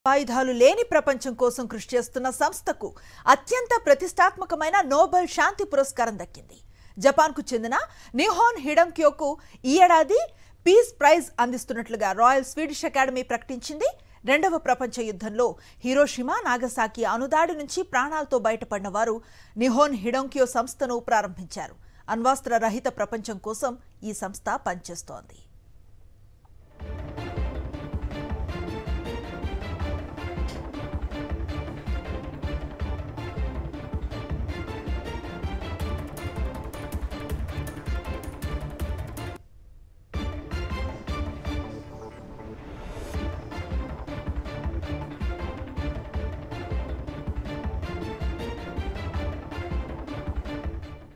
ఆయుధాలు లేని ప్రపంచం కోసం కృషి చేస్తున్న సంస్థకు అత్యంత ప్రతిష్టాత్మకమైన నోబెల్ శాంతి పురస్కారం దక్కింది. జపాన్కు చెందిన నిహోన్ హిడంక్యోకు ఈ ఏడాది పీస్ ప్రైజ్ అందిస్తున్నట్లుగా రాయల్ స్వీడిష్ అకాడమీ ప్రకటించింది. రెండవ ప్రపంచ యుద్ధంలో హిరోషిమా, నాగసాకి అణుదాడి నుంచి ప్రాణాలతో బయటపడిన వారు నిహోన్ హిడంక్యో సంస్థను ప్రారంభించారు. అణ్వస్త్ర రహిత ప్రపంచం కోసం ఈ సంస్థ పనిచేస్తోంది.